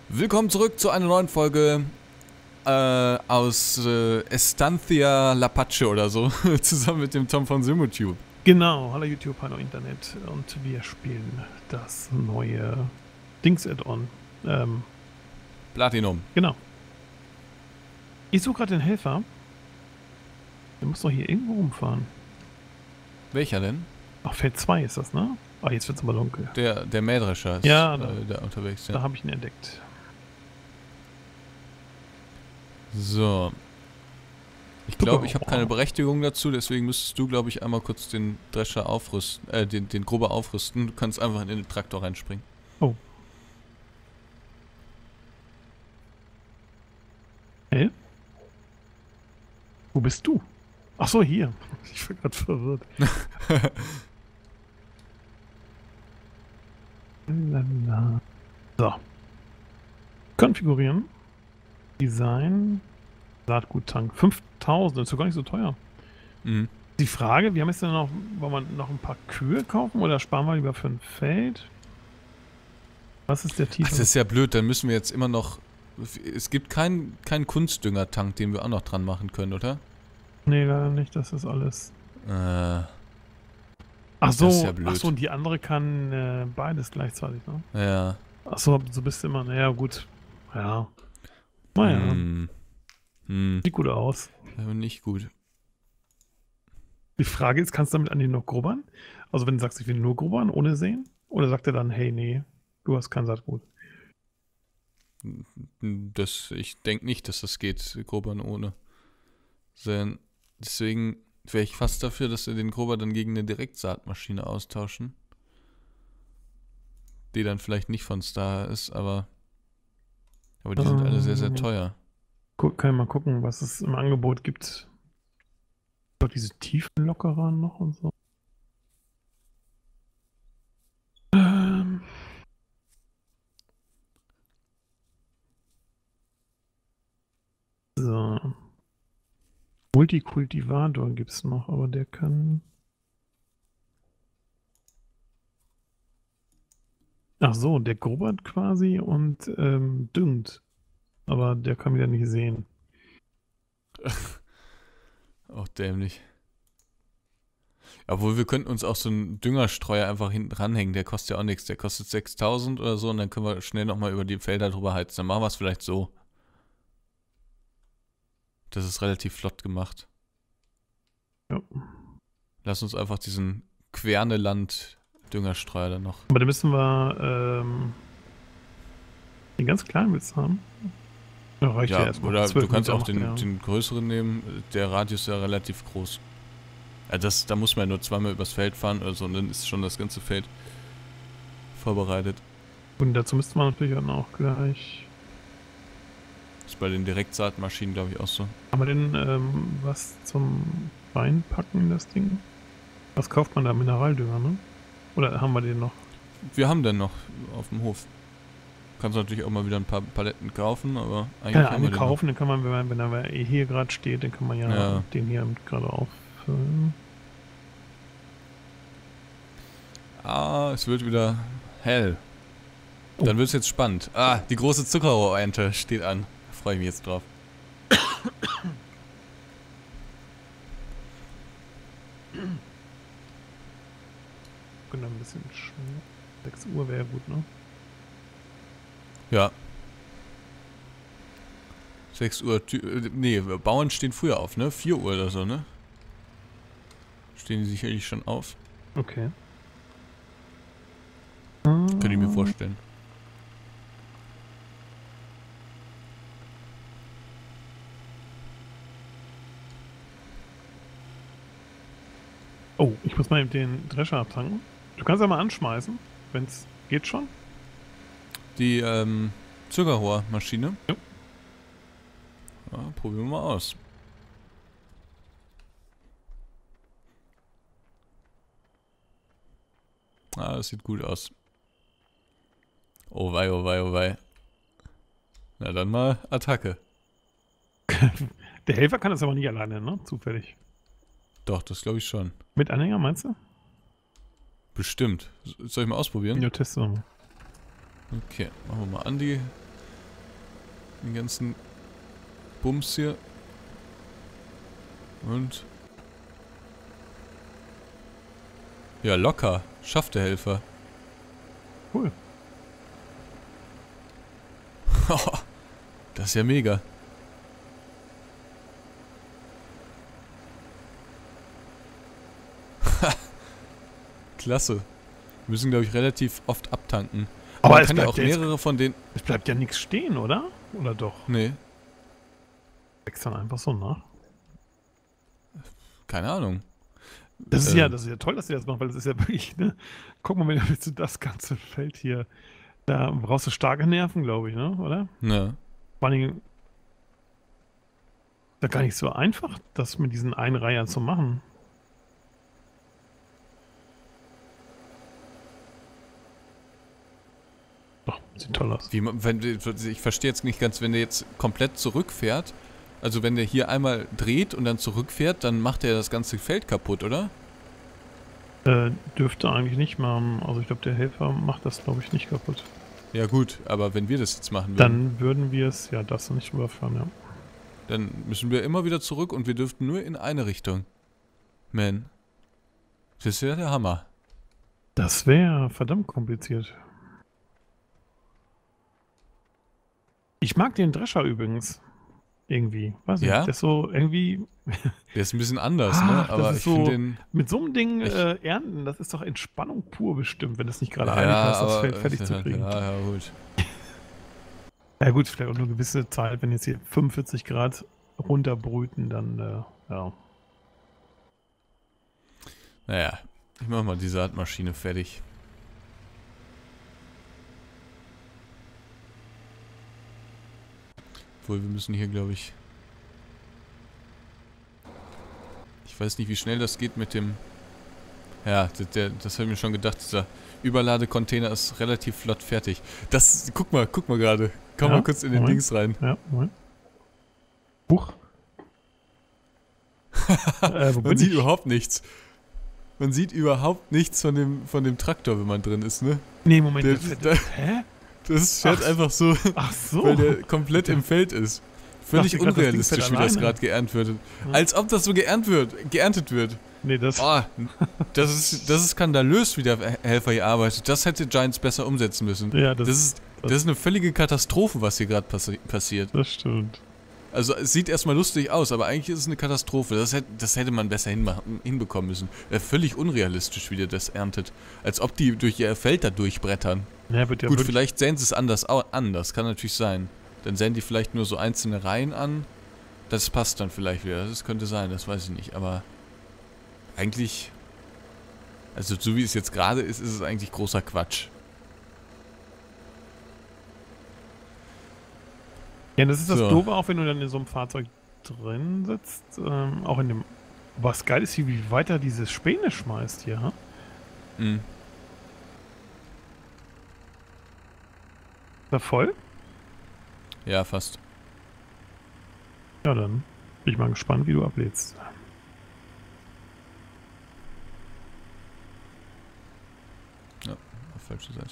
Willkommen zurück zu einer neuen Folge aus Estancia Lapace oder so, zusammen mit dem Tom von Simutube. Genau, hallo YouTube, hallo Internet und wir spielen das neue Dings-Add-on. Platinum. Genau. Ich suche gerade den Helfer. Der muss doch hier irgendwo rumfahren. Welcher denn? Ach, Feld 2 ist das, ne? Ah, jetzt wird's aber dunkel. Der Mähdrescher ist Ja, da unterwegs. Ja. Da habe ich ihn entdeckt. So. Ich glaube, ich habe keine Berechtigung dazu, deswegen müsstest du, glaube ich, einmal kurz den Drescher aufrüsten, den Grubber aufrüsten. Du kannst einfach in den Traktor reinspringen. Oh. Hey? Wo bist du? Ach so, hier. Ich bin gerade verwirrt. So. Konfigurieren. Design. Saatguttank. 5000, das ist doch gar nicht so teuer. Mhm. Die Frage, wir haben jetzt noch, wollen wir noch ein paar Kühe kaufen oder sparen wir lieber für ein Feld? Was ist der Tiefe? Das ist ja blöd, dann müssen wir jetzt immer noch... Es gibt keinen Kunstdüngertank, den wir auch noch dran machen können, oder? Nee, leider nicht, das ist alles. Ach so, das ist ja blöd. ach so, und die andere kann beides gleichzeitig, ne? Ja. Ach so, so bist du immer, naja, gut. Ja. Naja. Sieht gut aus. Nicht gut. Die Frage ist, kannst du damit an den noch grubbern? Also wenn du sagst, ich will nur grubbern, ohne sehen? Oder sagt er dann, hey, nee, du hast kein Saatgut? Ich denke nicht, dass das geht, grubbern ohne sehen. Deswegen wäre ich fast dafür, dass wir den Grubber dann gegen eine Direktsaatmaschine austauschen. Die dann vielleicht nicht von Star ist, aber die sind alle sehr, sehr teuer. Kann ich mal gucken, was es im Angebot gibt. Doch diese Tiefenlockerer noch und so. So. Multikultivator gibt es noch, aber der kann... Ach so, der grubbert quasi und düngt. Aber der kann wieder nicht sehen. Auch dämlich. Obwohl, wir könnten uns auch so einen Düngerstreuer einfach hinten ranhängen. Der kostet ja auch nichts. Der kostet 6000 oder so und dann können wir schnell nochmal über die Felder drüber heizen. Dann machen wir es vielleicht so. Das ist relativ flott gemacht. Ja. Lass uns einfach diesen Querneland-Düngerstreuer dann noch. Aber da müssen wir den ganz kleinen Witz haben. Ja, reicht ja erstmal. Oder du kannst auch machen, den größeren nehmen. Der Radius ist ja relativ groß. Ja, da muss man ja nur zweimal übers Feld fahren oder so und dann ist schon das ganze Feld vorbereitet. Und dazu müsste man natürlich auch gleich... Das ist bei den Direktsaatmaschinen, glaube ich, auch so. Haben wir denn was zum Reinpacken in das Ding? Was kauft man da? Mineraldünger, ne? Oder haben wir den noch? Wir haben den noch auf dem Hof. Kannst natürlich auch mal wieder ein paar Paletten kaufen, aber eigentlich Ja, haben wir einen kaufen, dann kann man, wenn er hier gerade steht, dann kann man ja den hier gerade auffüllen. Ah, es wird wieder hell. Dann wird es jetzt spannend. Ah, die große Zuckerrohrente steht an. Da freue ich mich jetzt drauf. Können ein bisschen schnell. 6 Uhr wäre gut, ne? Ja. 6 Uhr. Nee, Bauern stehen früher auf, ne? 4 Uhr oder so, ne? Stehen die sicherlich schon auf. Okay. Könnte ich mir vorstellen. Oh, ich muss mal eben den Drescher abtanken. Du kannst ja mal anschmeißen, wenn es geht schon. Die Zuckerrohrmaschine. Ja. Ja, probieren wir mal aus. Ah, das sieht gut aus. Oh wei, oh wei, oh wei. Na dann mal Attacke. Der Helfer kann das aber nicht alleine, ne? Zufällig. Doch, das glaube ich schon. Mit Anhänger, meinst du? Bestimmt. Soll ich mal ausprobieren? Ja, testen wir mal. Okay, machen wir mal an die Den ganzen Bums hier. Und... Ja, locker. Schafft der Helfer. Cool. Das ist ja mega. Klasse. Wir müssen, glaube ich, relativ oft abtanken. Aber man es kann ja bleibt auch ja jetzt- mehrere von denen... Es bleibt ja nichts stehen, oder? Oder doch? Nee, Wächst dann einfach so nach. keine Ahnung. Das ist ja toll, dass ihr das macht, weil das ist ja wirklich, ne? Guck mal, wenn du das ganze Feld hier, da brauchst du starke Nerven, glaube ich, ne? Oder? Ja. Vor allen Dingen, ist ja gar nicht so einfach, das mit diesen Einreihern zu machen. Doch, sieht toll aus. Wie man, ich verstehe jetzt nicht ganz, wenn der jetzt komplett zurückfährt, also wenn der hier einmal dreht und dann zurückfährt, dann macht er das ganze Feld kaputt, oder? Dürfte eigentlich nicht machen. Also ich glaube, der Helfer macht das, glaube ich, nicht kaputt. Ja gut, aber wenn wir das jetzt machen würden, Dann würden wir es, ja, das nicht überfahren, ja. dann müssen wir immer wieder zurück und wir dürften nur in eine Richtung. Man. Das ist ja der Hammer. Das wäre verdammt kompliziert. Ich mag den Drescher übrigens. Irgendwie. Weiß nicht. Ja? Der ist so irgendwie. Der ist ein bisschen anders, Ach, ne? das Aber ist ich so- finde den... Mit so einem Ding Ich- ernten, das ist doch Entspannung pur bestimmt, wenn das nicht gerade einfach ist, das Feld fertig zu kriegen. Ja, gut. Ja gut, vielleicht auch nur eine gewisse Zeit, wenn jetzt hier 45 Grad runterbrüten, dann ja. Naja, ich mach mal die Saatmaschine fertig. Obwohl, wir müssen hier, glaube ich... Ich weiß nicht, wie schnell das geht mit dem... Ja, das habe ich mir schon gedacht, dieser Überladecontainer ist relativ flott fertig. Das, guck mal gerade. Komm Ja, mal kurz in den Moment. Dings rein. Ja, Moment. Huch. Wo Man bin sieht ich? überhaupt nichts. Man sieht überhaupt nichts von dem Traktor, wenn man drin ist, ne? Nee, Moment. Der- Hä? Das fährt Ach, einfach so, Ach so. weil der komplett im Feld ist. Völlig dachte grad, das Ding unrealistisch, fährt wie das alleine. gerade geerntet wird. Ja. Als ob das so geerntet wird. Nee, das. Oh, das ist skandalös, wie der Helfer hier arbeitet. Das hätte Giants besser umsetzen müssen. Ja, Das ist eine völlige Katastrophe, was hier gerade passiert. das stimmt. Also es sieht erstmal lustig aus, aber eigentlich ist es eine Katastrophe. Das hätte man besser hinbekommen müssen. Völlig unrealistisch, wie der das erntet. Als ob die durch ihr Feld da durchbrettern. Ja, wird ja Gut, wirklich- vielleicht säen sie es anders an. Das kann natürlich sein. Dann säen die vielleicht nur so einzelne Reihen an. Das passt dann vielleicht wieder. Das könnte sein, das weiß ich nicht. Aber eigentlich... Also so wie es jetzt gerade ist, ist es eigentlich großer Quatsch. Ja, das ist das So. Doofe, auch wenn du dann in so einem Fahrzeug drin sitzt. Auch in dem. Was geil ist, wie weiter dieses Späne schmeißt hier. Ha? Mhm. Ist er voll? Ja, fast. Ja, dann bin ich mal gespannt, wie du ablädst. Auf falsche Seite.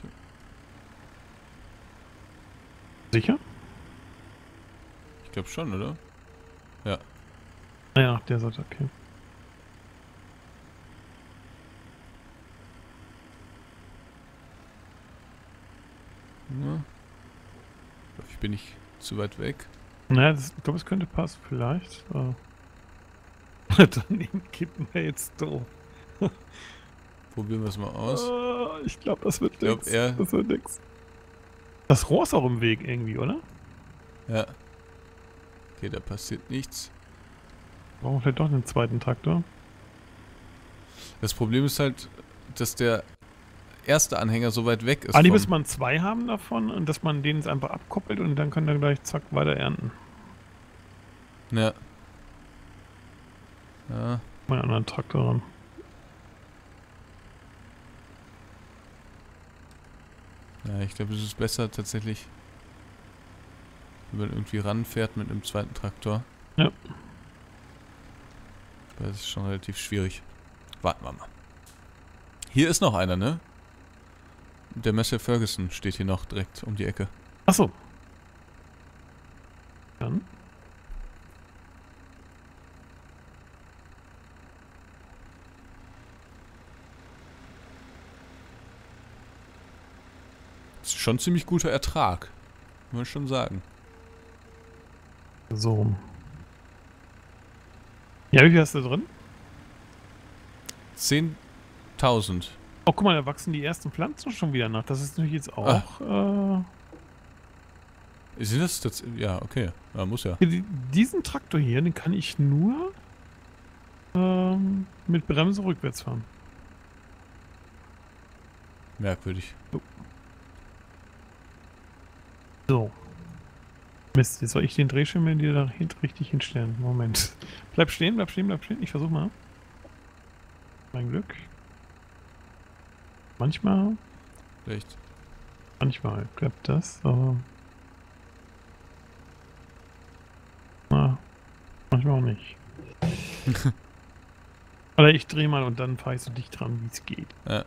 Sicher? Ich glaube schon, oder? Ja, auf der Seite, okay. Ja. Ich bin nicht zu weit weg. Naja, ich glaube, es könnte passen, vielleicht. Daneben kippen wir jetzt doof. Probieren wir es mal aus. Ich glaube, das wird glaub, nix. er- Das wird nix. Das Rohr ist auch im Weg irgendwie, oder? Ja. Okay, da passiert nichts. Brauchen wir vielleicht doch einen zweiten Traktor? Das Problem ist halt, dass der erste Anhänger so weit weg ist. Ah, die vom- müsste man zwei haben davon und dass man den jetzt einfach abkoppelt und dann kann er gleich zack weiter ernten. Ja. Ja. Mal einen anderen Traktor ran. Ja, ich glaube, es ist besser tatsächlich, wenn man irgendwie ranfährt mit einem zweiten Traktor. Ja. Das ist schon relativ schwierig. Warten wir mal. Hier ist noch einer, ne? Der Massey Ferguson steht hier noch direkt um die Ecke. Achso. Dann. Das ist schon ein ziemlich guter Ertrag. Muss man schon sagen. So. Ja, wie viel hast du drin? 10.000. Oh, guck mal, da wachsen die ersten Pflanzen schon wieder nach. Das ist natürlich jetzt auch. Sind das? Ja, okay. Ja, muss ja. Diesen Traktor hier, den kann ich nur mit Bremse rückwärts fahren. Merkwürdig. So. Mist, jetzt soll ich den Drehschirm dir da richtig hinstellen. Moment. Bleib stehen, bleib stehen, bleib stehen. Ich versuch mal. Mein Glück. Manchmal klappt das, aber manchmal auch nicht. Oder ich drehe mal und dann fahre ich so dicht dran, wie es geht. Ja.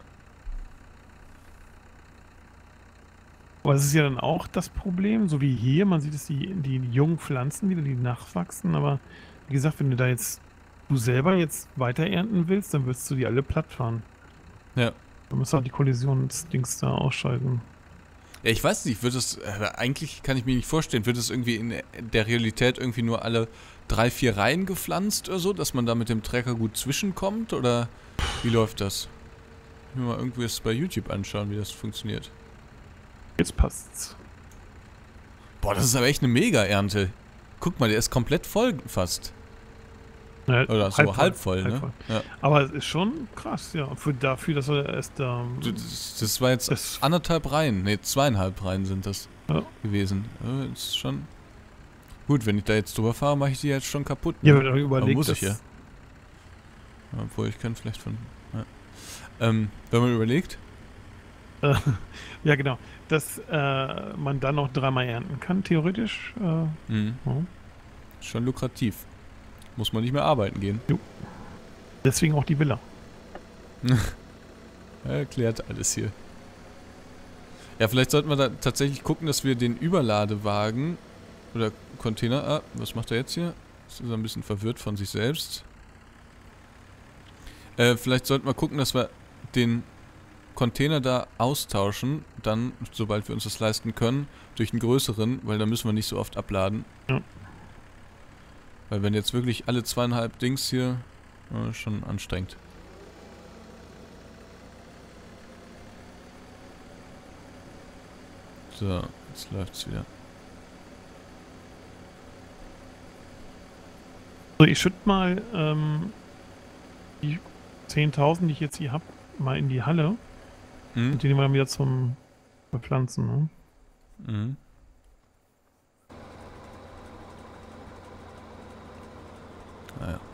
Aber es ist ja dann auch das Problem, so wie hier, man sieht es, die jungen Pflanzen wieder, die nachwachsen, aber wie gesagt, wenn du selber jetzt weiter ernten willst, dann wirst du die alle platt fahren. Ja. Du musst auch die Kollisionsdings da ausschalten. Ja, ich weiß nicht, eigentlich kann ich mir nicht vorstellen, wird es irgendwie in der Realität irgendwie nur alle 3, 4 Reihen gepflanzt oder so, dass man da mit dem Trecker gut zwischenkommt, oder wie läuft das? Ich will mal irgendwie das bei YouTube anschauen, wie das funktioniert. Jetzt passt's. Boah, das ist aber echt eine Mega-Ernte. Guck mal, der ist komplett voll fast. Ja, Oder so halb voll, ne? Ja. Aber es ist schon krass, ja. Dafür, dass er erst da. Das war jetzt 1,5 Reihen. Ne, 2,5 Reihen sind das gewesen. Das ist schon. Gut, wenn ich da jetzt drüber fahre, mache ich die jetzt schon kaputt. Ne? Ja, wenn du überlegst. Muss ich ja. Obwohl, ich kann vielleicht von. Ja. Wenn man überlegt. Ja, genau. Dass man dann noch 3-mal ernten kann, theoretisch. Ja. Schon lukrativ. Muss man nicht mehr arbeiten gehen. Jo. Deswegen auch die Villa. Erklärt alles hier. Ja, vielleicht sollten wir da tatsächlich gucken, dass wir den Überladewagen oder Container. Was macht er jetzt hier? Ist ein bisschen verwirrt von sich selbst. Vielleicht sollten wir gucken, dass wir den Container da austauschen, dann, sobald wir uns das leisten können, durch einen größeren, weil da müssen wir nicht so oft abladen. Ja. Weil wenn jetzt wirklich alle 2,5 Dings hier, schon anstrengend. So, jetzt läuft's wieder. So, ich schütte mal die 10.000, die ich jetzt hier habe, mal in die Halle. Und die nehmen wir dann wieder zum Bepflanzen, ne? Mhm. Ah, ja.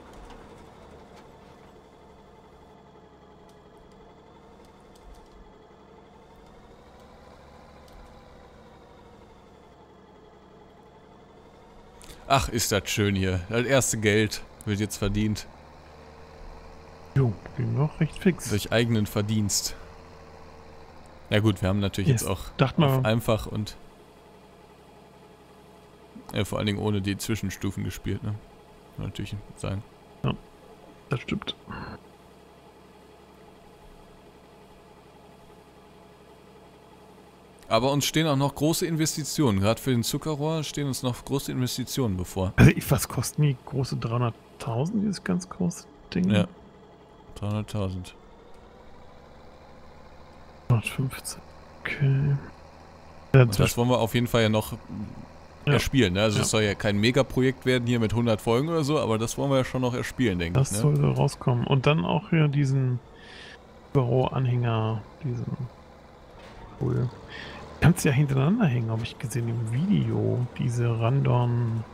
Ach, ist das schön hier. Das erste Geld wird jetzt verdient. Jo, ging noch recht fix. Durch eigenen Verdienst. Ja gut, wir haben natürlich jetzt auch auf einfach und vor allen Dingen ohne die Zwischenstufen gespielt, ne? Kann natürlich sagen. Ja, das stimmt. Aber uns stehen auch noch große Investitionen. Gerade für den Zuckerrohr stehen uns noch große Investitionen bevor. Also was kosten die große 300.000, dieses ganz große Ding? Ja. 300.000. 115. Okay. Und das wollen wir auf jeden Fall ja noch erspielen. Ne? Also es soll ja kein Megaprojekt werden hier mit 100 Folgen oder so, aber das wollen wir ja schon noch erspielen, denke ich. Das sollte rauskommen. Und dann auch hier diesen Büroanhänger, diesen cool. Kannst ja hintereinander hängen, habe ich gesehen im Video. Diese Randon,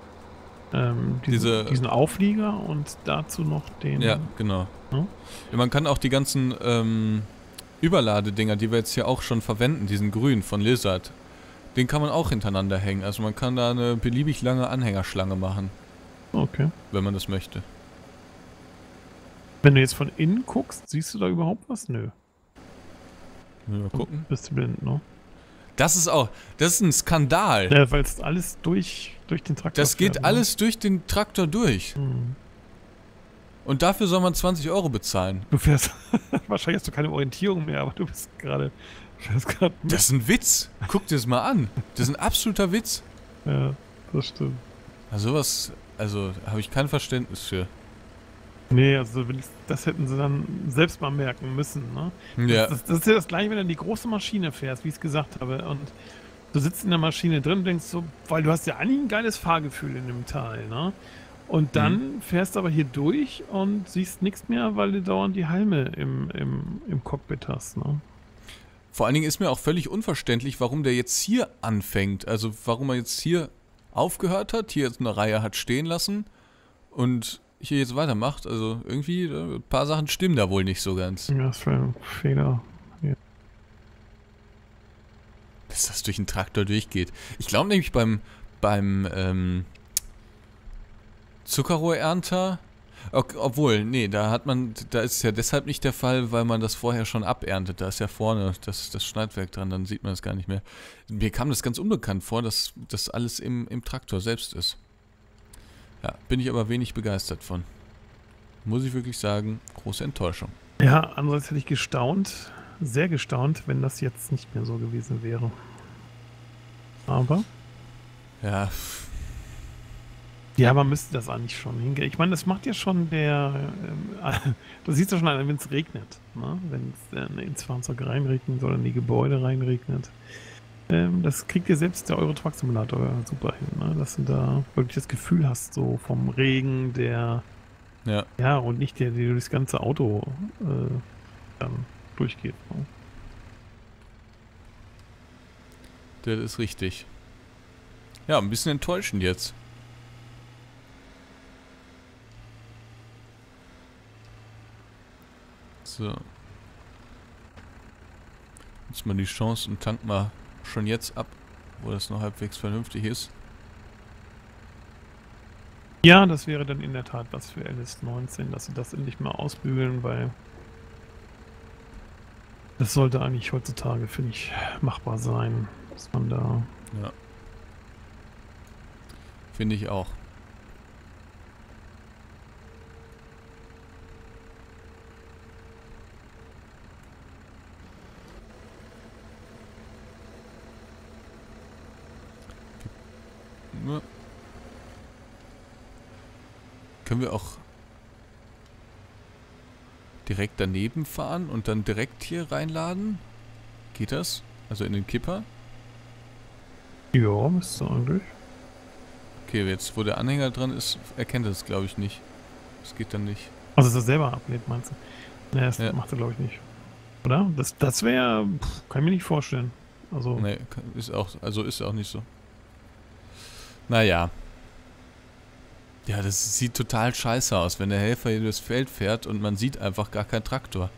diesen Auflieger und dazu noch den... Ja, genau. Ja, man kann auch die ganzen Überladedinger, die wir jetzt hier auch schon verwenden, diesen grün von Lizard, den kann man auch hintereinander hängen. Also man kann da eine beliebig lange Anhängerschlange machen. Okay. Wenn man das möchte. Wenn du jetzt von innen guckst, siehst du da überhaupt was? Nö. Mal gucken. Bist du blind, ne? Das ist ein Skandal. Ja, weil es alles durch den Traktor Das geht fährt, ne? alles durch den Traktor durch. Hm. Und dafür soll man 20 Euro bezahlen. Du fährst, wahrscheinlich hast du keine Orientierung mehr, aber du fährst gerade mit. Das ist ein Witz. Guck dir das mal an. Das ist ein absoluter Witz. Ja, das stimmt. Also sowas, habe ich kein Verständnis für. Nee, also das hätten sie dann selbst mal merken müssen, ne? Ja. Das ist ja das gleiche, wenn du die große Maschine fährst, wie ich es gesagt habe. Und du sitzt in der Maschine drin und denkst so, weil du hast ja eigentlich ein geiles Fahrgefühl in dem Teil, ne? Und dann fährst du aber hier durch und siehst nichts mehr, weil du dauernd die Halme im Cockpit hast, ne? Vor allen Dingen ist mir auch völlig unverständlich, warum der jetzt hier anfängt. Also warum er jetzt hier aufgehört hat, hier jetzt eine Reihe hat stehen lassen und hier jetzt weitermacht. Also irgendwie, ein paar Sachen stimmen da wohl nicht so ganz. Ja, das wäre ein Fehler. Ja. Dass das durch den Traktor durchgeht. Ich glaube nämlich beim Zuckerrohrernter, obwohl, nee, da ist es ja deshalb nicht der Fall, weil man das vorher schon aberntet. Da ist ja vorne das Schneidwerk dran, dann sieht man es gar nicht mehr. Mir kam das ganz unbekannt vor, dass das alles im Traktor selbst ist. Ja, bin ich aber wenig begeistert von. Muss ich wirklich sagen, große Enttäuschung. Ja, andererseits hätte ich gestaunt, sehr gestaunt, wenn das jetzt nicht mehr so gewesen wäre. Aber Ja, man müsste das eigentlich schon hingehen. Ich meine, das macht ja schon du siehst ja schon, wenn es regnet, ne? Wenn es ins Fahrzeug reinregnet oder in die Gebäude reinregnet. Das kriegt dir selbst der Euro Truck Simulator super hin, ne? Dass du da wirklich das Gefühl hast, so vom Regen, ja, und nicht der durchs ganze Auto dann durchgeht. Ne? das ist richtig. Ja, ein bisschen enttäuschend jetzt. So. Jetzt mal die Chance und tank mal schon jetzt ab, wo das noch halbwegs vernünftig ist. Ja, das wäre dann in der Tat was für LS19, dass sie das endlich mal ausbügeln, weil das sollte eigentlich heutzutage, finde ich, machbar sein, dass man da... Ja. Finde ich auch. Ja. Können wir auch direkt daneben fahren und dann direkt hier reinladen? Geht das? Also in den Kipper? Ja, müsste eigentlich. Okay, jetzt wo der Anhänger dran ist, erkennt er es glaube ich nicht. Das geht dann nicht. Also, dass er selber ablädt, meinst du? Ne, das Ja. macht er, glaube ich, nicht. Oder? Das wäre... Kann ich mir nicht vorstellen. Also... Nee, ist auch nicht so. Naja. Ja, das sieht total scheiße aus, wenn der Helfer hier durchs Feld fährt und man sieht einfach gar keinen Traktor.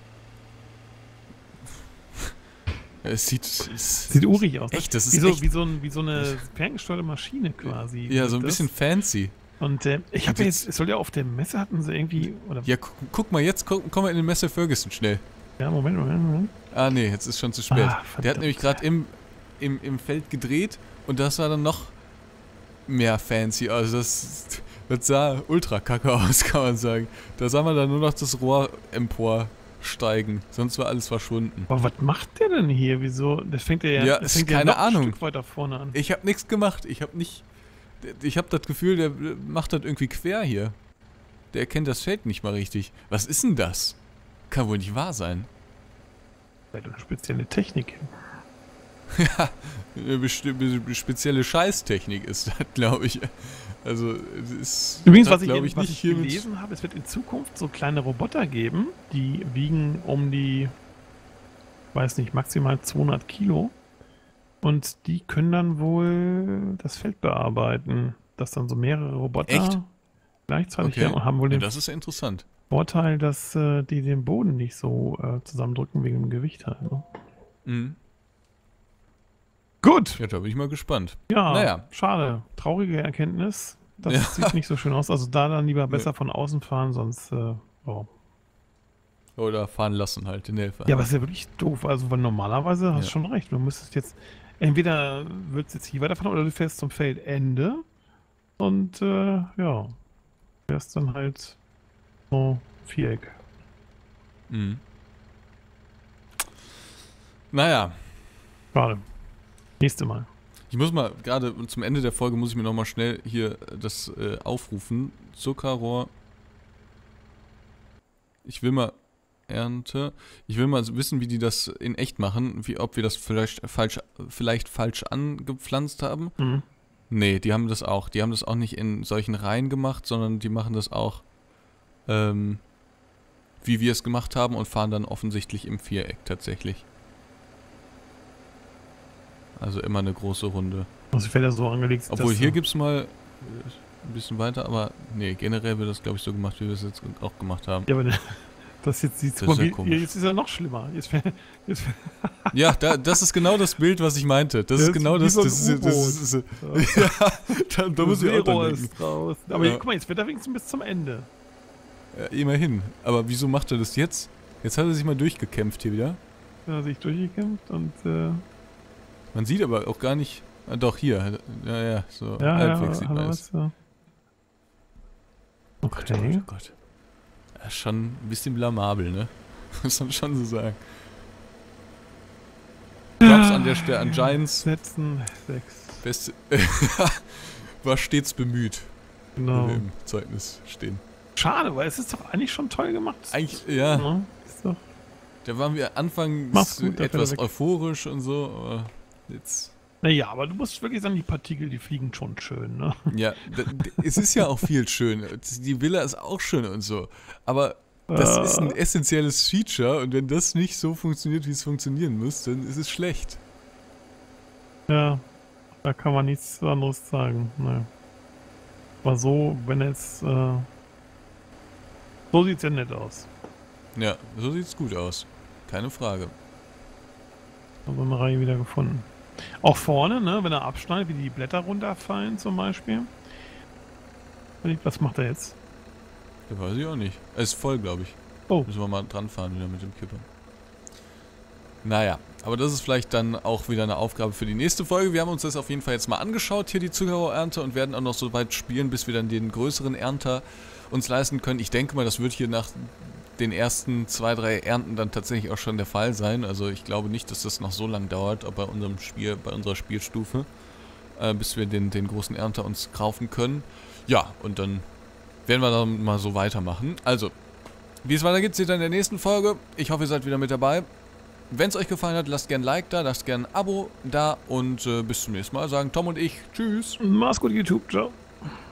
Es Sieht urig aus. echt, das ist wie echt, wie so eine ferngesteuerte Maschine quasi. ja, so ein Das. bisschen fancy. Und ich habe jetzt, es soll ja auf der Messe hatten sie irgendwie, oder... Ja, guck mal, jetzt komm mal in den Messe Ferguson schnell. Ja, Moment. Ah, nee, jetzt ist schon zu spät. Ah, Der hat nämlich gerade im Feld gedreht und das war dann noch mehr fancy. Also das sah ultra kacke aus, kann man sagen. Da sah man dann nur noch das Rohr emporsteigen. Sonst war alles verschwunden. Aber was macht der denn hier? Wieso? Das fängt ja, Ja, das ist fängt ja keine noch ein Ahnung. Stück weiter vorne an. Ich habe nichts gemacht. Ich habe das Gefühl, der macht das irgendwie quer hier. Der erkennt das Feld nicht mal richtig. Was ist denn das? Kann wohl nicht wahr sein. Weil du eine spezielle Technik. Ja, eine spezielle Scheißtechnik ist das, glaube ich. Also, es ist... Übrigens, das, was glaub ich nicht hiermit- gelesen habe, es wird in Zukunft so kleine Roboter geben, die wiegen um die, weiß nicht, maximal 200 Kilo. Und die können dann wohl das Feld bearbeiten. Dass dann so mehrere Roboter Echt? gleichzeitig Okay. haben wohl Ja, den das ist ja interessant. Vorteil, dass die den Boden nicht so zusammendrücken wegen dem Gewicht halt. Ne? Mhm. Gut, Ja, da bin ich mal gespannt. ja, Naja. schade. Traurige Erkenntnis. Das Ja. sieht nicht so schön aus. Also da dann lieber besser Nee. von außen fahren, sonst... oh. Oder fahren lassen halt, den Helfer. Ja, aber ist ja wirklich doof. Also weil normalerweise hast du Ja. schon recht. Du müsstest jetzt entweder willst du jetzt hier weiterfahren oder du fährst zum Feldende und ja, fährst dann halt so Viereck. Mhm. Naja. Schade. Nächste Mal. Ich muss mal, gerade zum Ende der Folge muss ich mir nochmal schnell hier das aufrufen. Zuckerrohr. Ich will mal Ernte. Ich will mal wissen, wie die das in echt machen. Ob wir das vielleicht falsch angepflanzt haben. Mhm. Nee, die haben das auch. Die haben das auch nicht in solchen Reihen gemacht, sondern die machen das auch, wie wir es gemacht haben und fahren dann offensichtlich im Viereck tatsächlich. Also immer eine große Runde. Also ich werde ja so angelegt. Obwohl hier gibt es mal ein bisschen weiter, aber nee, generell wird das glaube ich so gemacht, wie wir es jetzt auch gemacht haben. Ja, aber das jetzt sieht Das ist ja komisch. jetzt ist ja noch schlimmer. Jetzt Ja, das ist genau das Bild, was ich meinte. Das ist genau das. So Ja, da muss ich auch dran denken. raus. Aber Ja. guck mal, jetzt wird er wenigstens bis zum Ende. Ja, immerhin. Aber wieso macht er das jetzt? Jetzt hat er sich mal durchgekämpft hier wieder. Da hat er sich durchgekämpft und Man sieht aber auch gar nicht. Ah, doch, hier. Ja, so ja, halbwegs sieht man es. ja. Oh Gott, oh Gott, oh Gott. Ja, schon ein bisschen blamabel, ne? Muss man schon so sagen. Props an der Stelle an Giants. Setzen 6. Beste. War stets bemüht. Genau. Wie wir im Zeugnis stehen. Schade, weil es ist doch eigentlich schon toll gemacht. Eigentlich, ja. Ja, ist doch. Da waren wir anfangs Mach's gut, etwas weg. euphorisch und so, aber jetzt. Naja, aber du musst wirklich sagen, die Partikel, die fliegen schon schön, ne? Ja, es ist ja auch viel schön. Die Villa ist auch schön und so. Aber das ist ein essentielles Feature und wenn das nicht so funktioniert, wie es funktionieren muss, dann ist es schlecht. Ja, da kann man nichts anderes sagen. Ne. Aber so, wenn jetzt. So sieht's ja nett aus. Ja, so sieht's gut aus. Keine Frage. Also eine Reihe wieder gefunden. Auch vorne, ne, wenn er abschneidet, wie die Blätter runterfallen zum Beispiel. Was macht er jetzt? Das weiß ich auch nicht. Es ist voll, glaube ich. Oh. Müssen wir mal dran fahren wieder mit dem Kipper. Naja, aber das ist vielleicht dann auch wieder eine Aufgabe für die nächste Folge. Wir haben uns das auf jeden Fall jetzt mal angeschaut, hier die Zuckerrohrernte, und werden auch noch so weit spielen, bis wir dann den größeren Ernter uns leisten können. Ich denke mal, das wird hier nach den ersten 2, 3 Ernten dann tatsächlich auch schon der Fall sein. Also ich glaube nicht, dass das noch so lange dauert, auch bei unserer Spielstufe, bis wir den großen Ernter uns kaufen können. Ja, und dann werden wir dann mal so weitermachen. Also, wie es weitergeht, seht ihr in der nächsten Folge. Ich hoffe, ihr seid wieder mit dabei. Wenn es euch gefallen hat, lasst gerne ein Like da, lasst gerne ein Abo da und bis zum nächsten Mal. Sagen Tom und ich Tschüss. Mach's gut, YouTube. Ciao.